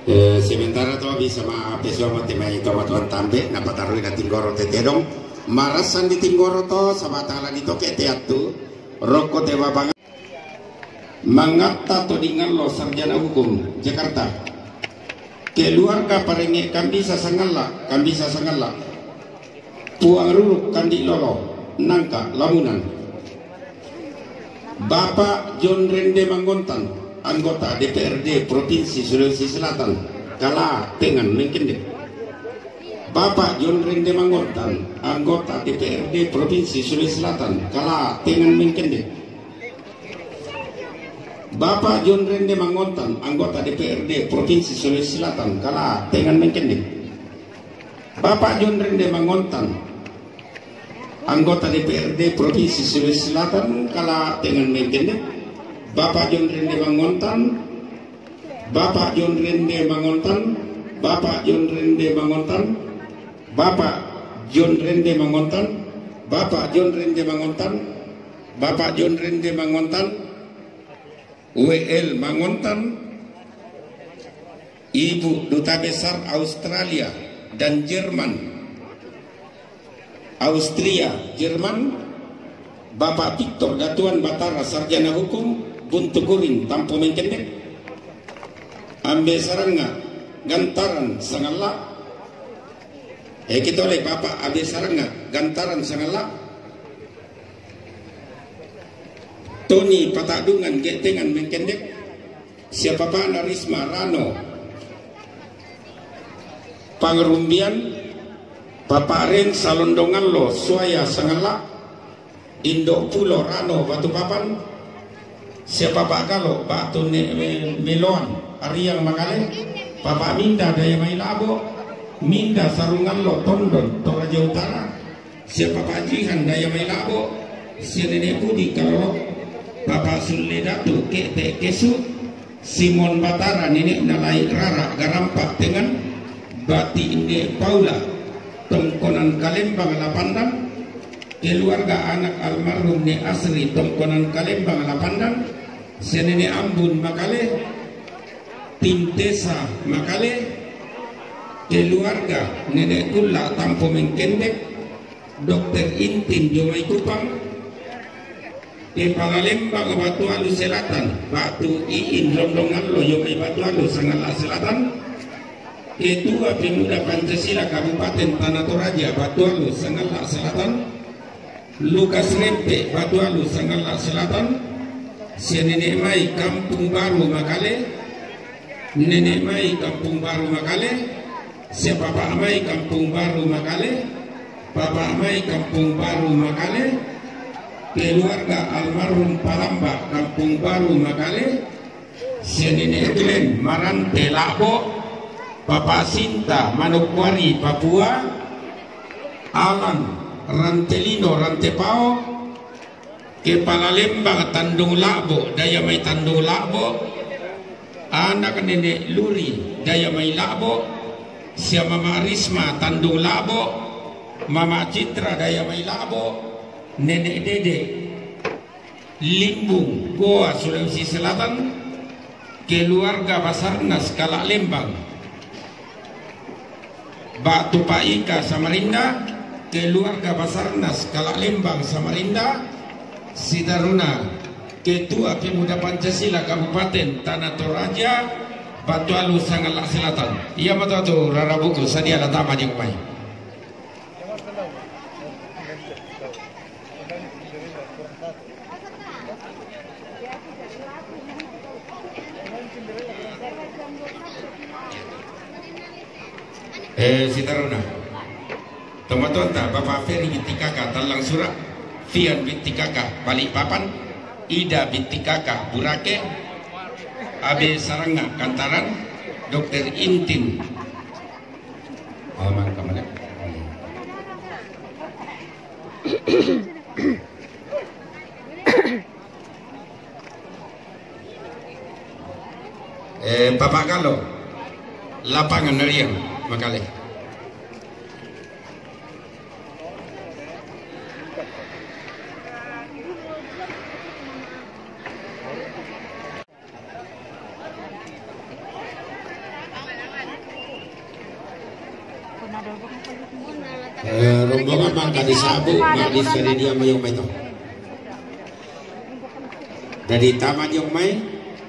Sementara to bisa ma peswa mo timay to watuan tambe na pataroy na tinggoro tetedong marasan di tinggoro to sa batala dito ke teatu roko te babang mangata to dengan lo sarjana hukum Jakarta keluarga parenge kami bisa sangala puang ruruk kandi lolo nangka Lamunan Bapak John Rende Mangontan anggota DPRD Provinsi Sulawesi Selatan kala dengan mungkin deh Bapak John Rende Mangontan anggota DPRD Provinsi Sulawesi Selatan kala dengan mungkin deh Bapak John Rende Mangontan anggota DPRD Provinsi Sulawesi Selatan kala dengan mungkin deh Bapak John Rende Mangontan anggota DPRD Provinsi Sulawesi Selatan kala dengan mungkin deh Bapak John Rende Mangontan, Bapak John Rende Mangontan, Bapak John Rende Mangontan, Bapak John Rende Mangontan, Bapak John Rende Mangontan, Bapak John Rende Mangontan, WL Mangontan, Ibu Duta Besar Australia dan Jerman, Jerman, Bapak Victor Datuan Batara Sarjana Hukum Buntu Guring Tampo Mengkendek Ambe Saranga Gantaran Sangala kita oleh Bapak Abe Saranga Gantaran Sangala Tony Patadungan Getengan Mengkendek siapa Pak Narisma Rano Pangerumbian Bapak Ren Salondongan Lo Suaya Sangala Indo Pulo Rano Batu Papan siapa Pak Galo Batu Meloan Ariang Makale Bapak Minda Daya Mailabo Minda Sarungan Lo Tondon Toraja Utara siapa Pak Jihan Daya Mailabo si Nenek Budi Kalolok Bapak Suledatu Kete Kesu Simon Batara Nenek Nalai Rara Garampak dengan Bati Inde Paula Tongkonan Kalembang Lapandang keluarga anak almarhum Ne Asri Tongkonan Kalembang Lapandang Senene Ambun Makale Tintesa Makale keluarga Nenek Kula Tampo Mengkendek Dokter Intin Jomai Kupang Kepala Lembang Batu Alu Selatan Batu Iin Londongan Lo Jomai Batu Alu Sangala Selatan Ketua Pemuda Pancasila Kabupaten Tanah Toraja Batu Alu Sangala Selatan Lukas Rempe Batu Alu Sangala Selatan si Nenek Mai Kampung Baru Makale Nenek Mai Kampung Baru Makale si Bapak Mai Kampung Baru Makale Bapak Mai Kampung Baru Makale keluarga almarhum Palamba Kampung Baru Makale si Nenek Glen Marante Labo Bapak Sinta Manokwari Papua Alan Rantelino Rantepao Kepala Lembang Tandung Labo Daya Mai Tandung Labo anak Nenek Luri Daya Mai Labo siapa Mama Risma Tandung Labo Mama Citra Daya Mai Labo Nenek Dede Limbung Goa Sulawesi Selatan keluarga Basarnas Kalak Lembang Batu Paika Samarinda keluarga Basarnas Kalak Lembang Samarinda Sidaruna Ketua Pemuda Pancasila Kabupaten Tanah Toraja Batu Alu Sangala Selatan iya betul Rara Buku Sadia Latama yang baik Sidaruna teman-teman Bapak Ferry binti Kakak Talang Surat Fian binti Kakak Balikpapan Ida binti Kakak Burake Abe Saranga Kantaran Dokter Intin Aman kemana Bapak Galo Lapangan Nariang Makale rombongan mangka disabu magis dari dia mayong may to. Dari taman yung may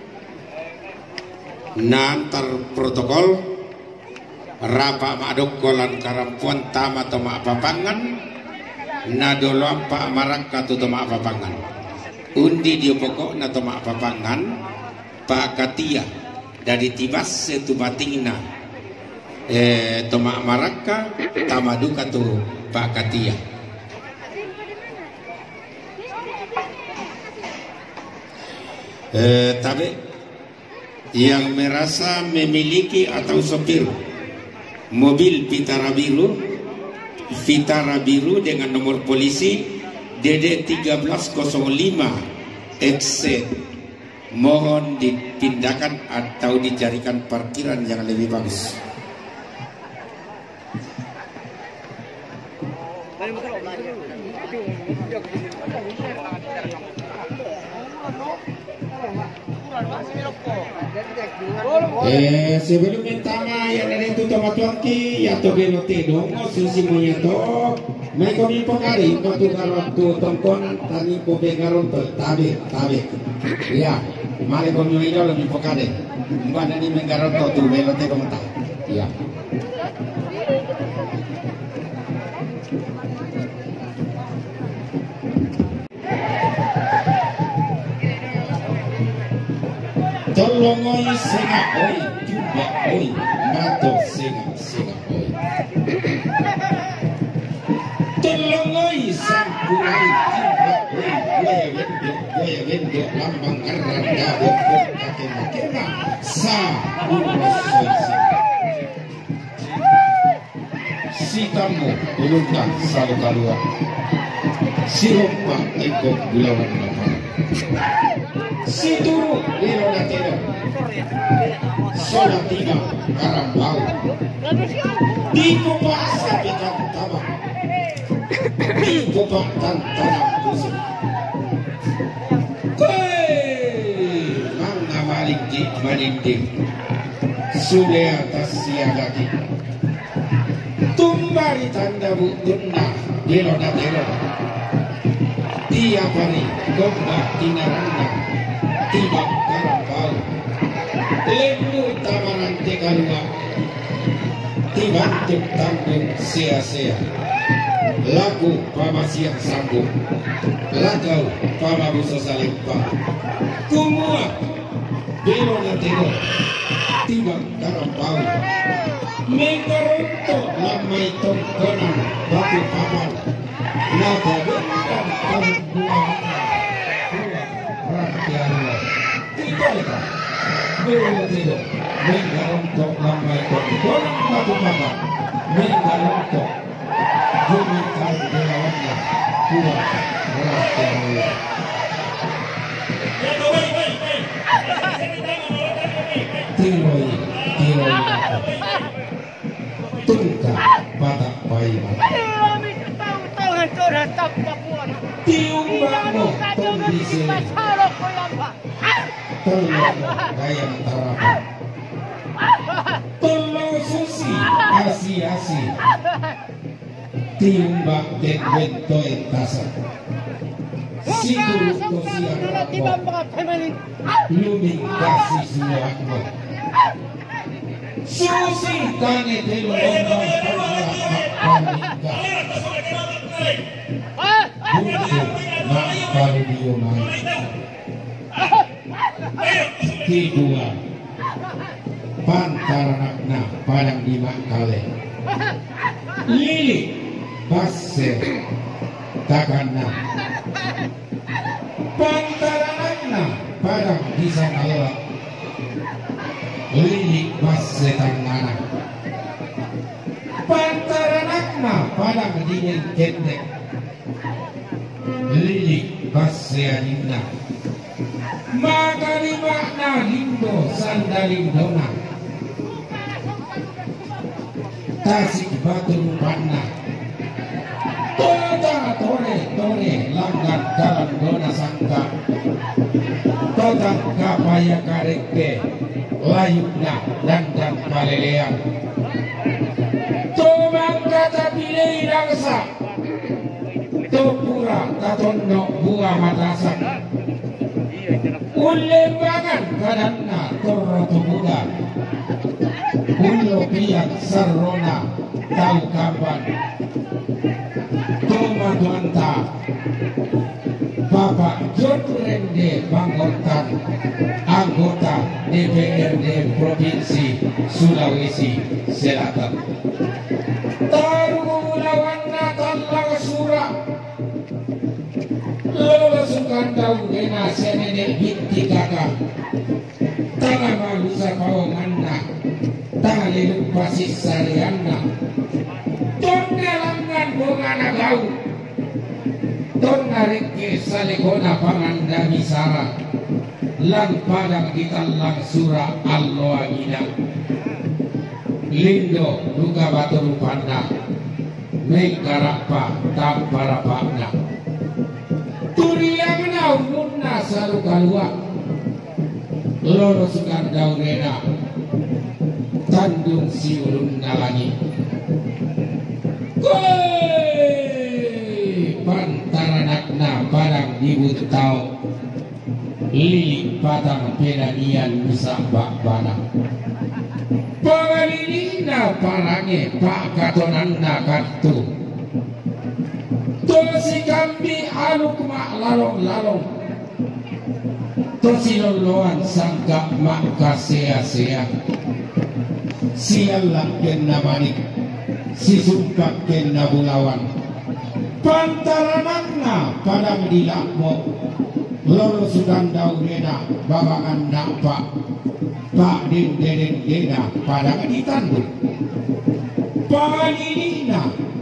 nantar protokol rapa madokolan karampuan tama to maapapangan nadolo pa marangka to maapapangan undi dio pokok na to maapapangan pakatia dari tibas setu batingna to marangka tamaduka to pakatia. Tapi yang merasa memiliki atau sopir mobil Vitara biru dengan nomor polisi DD 1305 XC mohon dipindahkan atau dicarikan parkiran yang lebih bagus. Sebelum tama yang ada itu tomat tuangki ya to genote dong susi monya to mai komi pokari to waktu tongkonan tani po begaron to tabe ya male komi ilo lebih pokare mbana ni mengaron to tu belote dong ta ya. Tolongoi sega oi juga oi mato sega oi tolongoi sampurai juga oi goya wendo lambang karanda bokok kakena sa urosoi si tamu ulungkan salu kalua si rompa ikut gulawan lapar si turu lilo natero sola tiga karambau di kupa sapi kantama di kupa tantanam kusuk mangga malindi sudah atas siagati tumbari tanda bukuna lilo natero tiap hari gomba tinaranda tidak karambau lendu tamaran tegalua tibantuk tanggung sia-sia lagu pamasiak sambung lagau pamabuso salimpa kumua belo natero tibang karambau menggaronto lamai tongkonan batu papan naga bentang pangguan tidak tidak menggarontok lambai tongkonan batu papan menggarontok gumikan belawannya kuat rakyat tiroi tungka batak bayi tiung bango kondisi tolong gayang tarapan tolong susi asi tiung bang den wento entasa sigur kosian luming kasih suakmo susi kane telu ombang paningga kedua pantaranakna padang lima kali lili basse takana pantaranakna padang bisa kalah lili basse tangana pantaranakna padang dingin kendek lili basse anina makali makna lindo sandalindona tasik batu panna tore langgan dalam dona sangka totang kapaya karekpe layukna dan palelean tomat langsa topura tatondo buah matasan ulembangan kadanna torroto buda ulo piak sarrona tau kapan toma tuanta Bapak John Rende Bangkotan anggota DPRD Provinsi Sulawesi Selatan taruh lawan natal langsura lolosukan daun dena senene binti kakak tangan malu sapawanganna tangan hidup pasis sarianna tondelangan bongana gau ton narik ke salegona panganda misara lang padang ditalang sura allo angina lindo luka batu rupanda mengkarapa tamparapakna turiangna umunna salu kalua loro sukan daurena tandung si ulun nalangi pantaranakna padang dibutau lili patang pedanian bisa bak banang pangalilina parange pak katonanda kartu tosi kambi aluk mak lalong-lalong tosi loloan sangka mak kasea-sea sialak kena manik si sumpak kena bulawan pantaranakna padang dilakmo loro sudan daurena babangan nampak pak din deden dena padang ditanduk palilina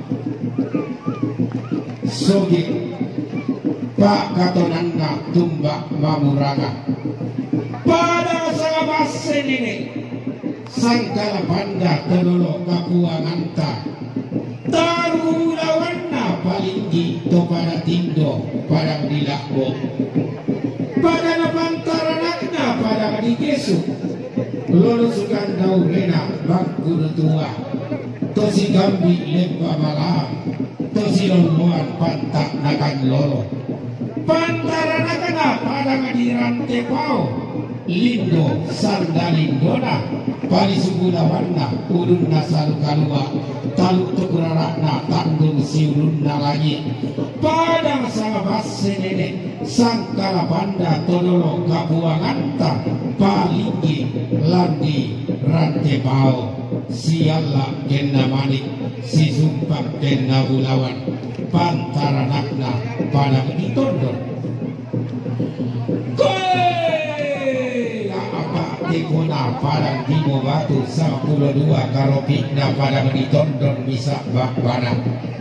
soge pak katonanna tumbak mamuranga pada sahabat senene sangkala panda tololo kapuanganta taruh lawanna palinggi to pada tindo padang dilakbo pada napantaranakna padang digesu lolo sukan daurena bangku tua tosi gambi lemba malam tosi loloan pantak nakan lolo pantaranakna padang dirante pau lindo sandalindona pali sugulawanna urun nasal kalua taluk tukurarakna tanggung siulunna lagi padang sahabat senene sangkala banda tololo kabuanganta palinggi landi rante pao sialla kena manik si sumpak kena bulawan pantaranakna padang ditondon Tikuna padang Timo Batu 12 karopikna padang ditondon bisa bak banang